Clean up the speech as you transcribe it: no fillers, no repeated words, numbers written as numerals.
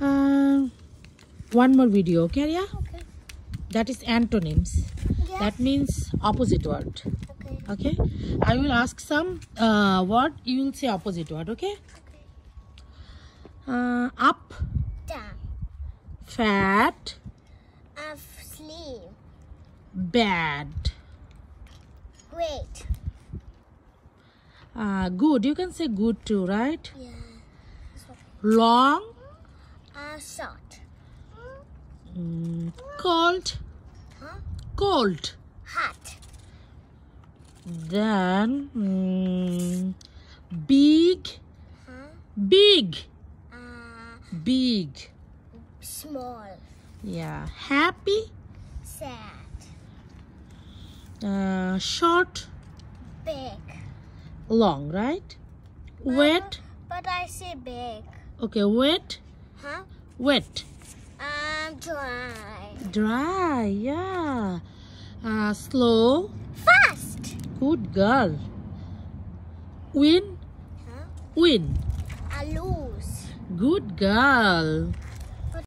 One more video, okay, Arya? Okay. That is antonyms. Yeah. That means opposite word. Okay. Okay? I will ask some word. You will say opposite word, okay? Okay. Up, Down. fat, Sleep. bad. Great. Good. You can say good too, right? Yeah. Long, Short. cold, Huh? cold. Hot. Then big, Huh? big, big. Small. Yeah. Happy, Sad. short, Big. long, right? Wet. But I say big. Okay, wet, Huh? wet. Dry. Dry, yeah. Slow. Fast. Good girl. Win, Huh? win. Loose. Good girl.